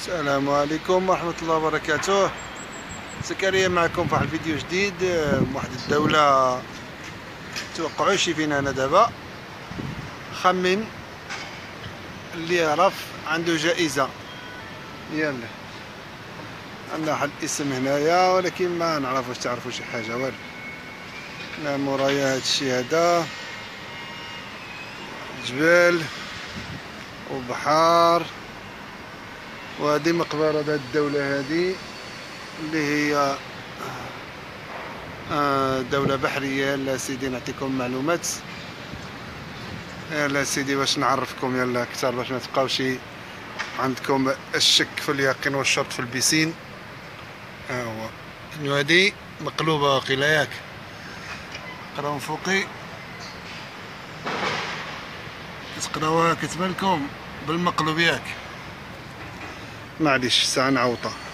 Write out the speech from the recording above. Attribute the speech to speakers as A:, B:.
A: السلام عليكم ورحمة الله وبركاته. زكريا معكم في واحد الفيديو جديد. واحد الدولة توقعوش فين انا دابا. خمن اللي يعرف عنده جائزة. يلا عندنا واحد الاسم هنايا ولكن ما نعرف واش تعرفوا شي حاجة والو. لا مورايا هادشي هذا جبال وبحار، وهذه مقبرة هاد الدولة هذه اللي هي دولة بحرية. يلا سيدي نعطيكم معلومات. يلا سيدي باش نعرفكم يلا اكثر باش ما تبقاوش عندكم الشك في اليقين والشرط في البيسين. هو هذه مقلوبة واقيلا ياك قراو من فوقي تقراوها كتبان لكم بالمقلوب ياك. معليش ساعة نعوطة.